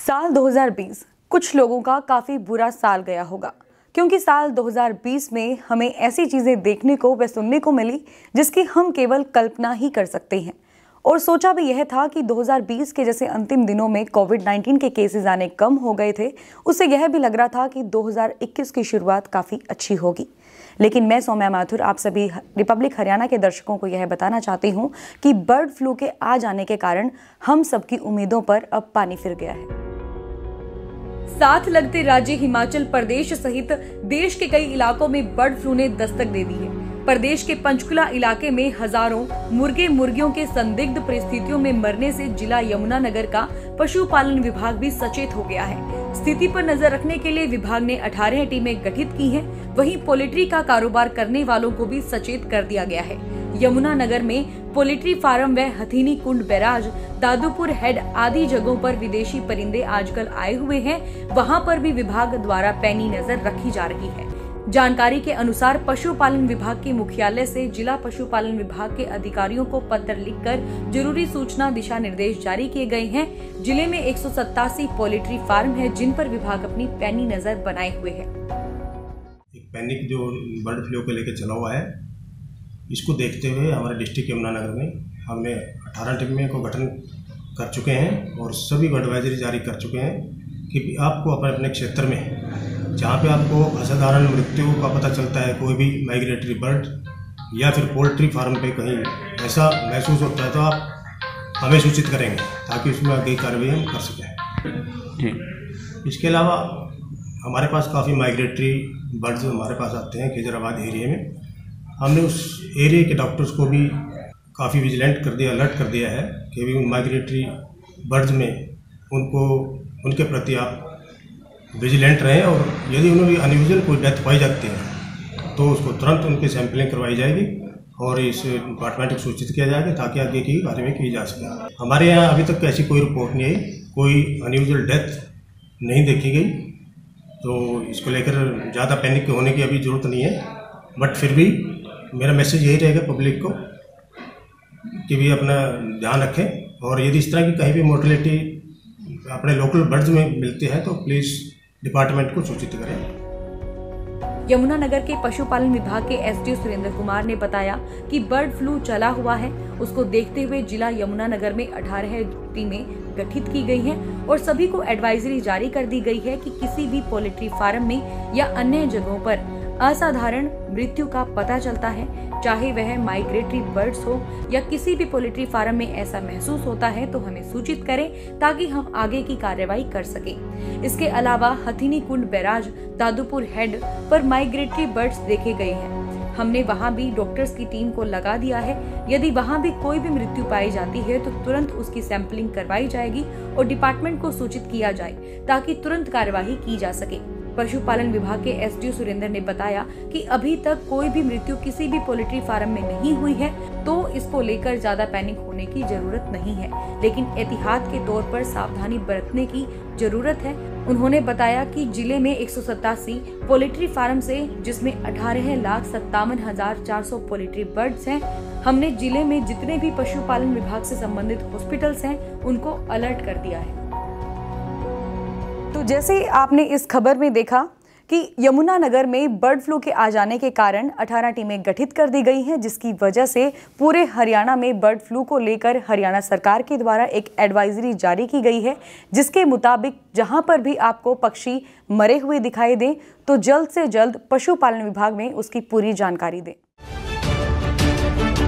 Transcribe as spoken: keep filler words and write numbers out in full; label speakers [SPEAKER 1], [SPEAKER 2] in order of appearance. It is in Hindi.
[SPEAKER 1] साल दो हज़ार बीस कुछ लोगों का काफ़ी बुरा साल गया होगा, क्योंकि साल दो हज़ार बीस में हमें ऐसी चीज़ें देखने को व सुनने को मिली जिसकी हम केवल कल्पना ही कर सकते हैं। और सोचा भी यह था कि दो हज़ार बीस के जैसे अंतिम दिनों में कोविड उन्नीस के केसेस आने कम हो गए थे, उससे यह भी लग रहा था कि दो हज़ार इक्कीस की शुरुआत काफ़ी अच्छी होगी। लेकिन मैं सौम्या माथुर आप सभी रिपब्लिक हरियाणा के दर्शकों को यह बताना चाहती हूँ कि बर्ड फ्लू के आ जाने के कारण हम सबकी उम्मीदों पर अब पानी फिर गया है। साथ लगते राज्य हिमाचल प्रदेश सहित देश के कई इलाकों में बर्ड फ्लू ने दस्तक दे दी है। प्रदेश के पंचकुला इलाके में हजारों मुर्गे मुर्गियों के संदिग्ध परिस्थितियों में मरने से जिला यमुनानगर का पशुपालन विभाग भी सचेत हो गया है। स्थिति पर नजर रखने के लिए विभाग ने अठारह टीमें गठित की हैं। वहीं पोल्ट्री का कारोबार करने वालों को भी सचेत कर दिया गया है। यमुनानगर में पोल्ट्री फार्म व हथीनी कुंड बैराज, दादूपुर हेड आदि जगहों पर विदेशी परिंदे आजकल आए हुए हैं। वहां पर भी विभाग द्वारा पैनी नजर रखी जा रही है। जानकारी के अनुसार पशुपालन विभाग के मुख्यालय से जिला पशुपालन विभाग के अधिकारियों को पत्र लिखकर जरूरी सूचना दिशा निर्देश जारी किए गए हैं। जिले में एक सौ सत्तासी पोल्ट्री फार्म है जिन पर विभाग अपनी पैनी नजर बनाए हुए है।
[SPEAKER 2] एक पैनिक जो बर्ड फ्लू को लेकर चला हुआ है, इसको देखते हुए हमारे डिस्ट्रिक्ट यमुनानगर में हमने अठारह टीमों को गठन कर चुके हैं और सभी को एडवाइजरी जारी कर चुके हैं कि आपको अपने अपने क्षेत्र में जहाँ पे आपको असाधारण मृत्यु का पता चलता है, कोई भी माइग्रेटरी बर्ड या फिर पोल्ट्री फार्म पे कहीं ऐसा महसूस होता है तो आप हमें सूचित करेंगे ताकि उसमें आगे कार्रवाई हम कर सकें। इसके अलावा हमारे पास काफ़ी माइग्रेटरी बर्ड्स हमारे पास आते हैं खिजराबाद एरिया में। हमने उस एरिया के डॉक्टर्स को भी काफ़ी विजिलेंट कर दिया, अलर्ट कर दिया है कि भी उन माइग्रेटरी बर्ड्स में उनको उनके प्रति आप विजिलेंट रहें और यदि उन्हें अनयूजुअल कोई डेथ पाई जाती है तो उसको तुरंत उनकी सैंपलिंग करवाई जाएगी और इस डिपार्टमेंट को सूचित किया जाएगा ताकि आगे की कार्रवाई की जा सके। हमारे यहाँ अभी तक ऐसी कोई रिपोर्ट नहीं आई, कोई अनयूजुअल डेथ नहीं देखी गई, तो इसको लेकर ज़्यादा पैनिक होने की अभी ज़रूरत नहीं है। बट फिर भी मेरा मैसेज यही रहेगा पब्लिक को कि भी अपना ध्यान रखें और यदि इस तरह की कहीं भी मोर्टेलिटी अपने लोकल बर्ड्स में मिलती है तो प्लीज़ डिपार्टमेंट को सूचित करें।
[SPEAKER 1] यमुनानगर के पशुपालन विभाग के एसडीओ सुरेंद्र कुमार ने बताया कि बर्ड फ्लू चला हुआ है, उसको देखते हुए जिला यमुनानगर में अठारह टीमें गठित की गई हैं और सभी को एडवाइजरी जारी कर दी गई है कि किसी भी पोल्ट्री फार्म में या अन्य जगहों पर असाधारण मृत्यु का पता चलता है, चाहे वह माइग्रेटरी बर्ड्स हो या किसी भी पोल्ट्री फार्म में ऐसा महसूस होता है तो हमें सूचित करें ताकि हम आगे की कार्रवाई कर सकें। इसके अलावा हथीनी कुंड बैराज, दादूपुर हेड पर माइग्रेटरी बर्ड्स देखे गए हैं। हमने वहां भी डॉक्टर्स की टीम को लगा दिया है। यदि वहां भी कोई भी मृत्यु पाई जाती है तो तुरंत उसकी सैंपलिंग करवाई जाएगी और डिपार्टमेंट को सूचित किया जाए ताकि तुरंत कार्यवाही की जा सके। पशुपालन विभाग के एसडीओ सुरेंद्र ने बताया कि अभी तक कोई भी मृत्यु किसी भी पोल्ट्री फार्म में नहीं हुई है, तो इसको लेकर ज्यादा पैनिक होने की जरूरत नहीं है, लेकिन एहतियात के तौर पर सावधानी बरतने की जरूरत है। उन्होंने बताया कि जिले में एक सौ सत्तासी पोल्ट्री फार्म से जिसमें अठारह लाख सत्तावन हजार चार सौ पोल्ट्री बर्ड्स हैं, हमने जिले में जितने भी पशुपालन विभाग से संबंधित हॉस्पिटल्स हैं उनको अलर्ट कर दिया है। तो जैसे आपने इस खबर में देखा कि यमुनानगर में बर्ड फ्लू के आ जाने के कारण अठारह टीमें गठित कर दी गई हैं, जिसकी वजह से पूरे हरियाणा में बर्ड फ्लू को लेकर हरियाणा सरकार के द्वारा एक एडवाइजरी जारी की गई है, जिसके मुताबिक जहां पर भी आपको पक्षी मरे हुए दिखाई दें तो जल्द से जल्द पशुपालन विभाग में उसकी पूरी जानकारी दें।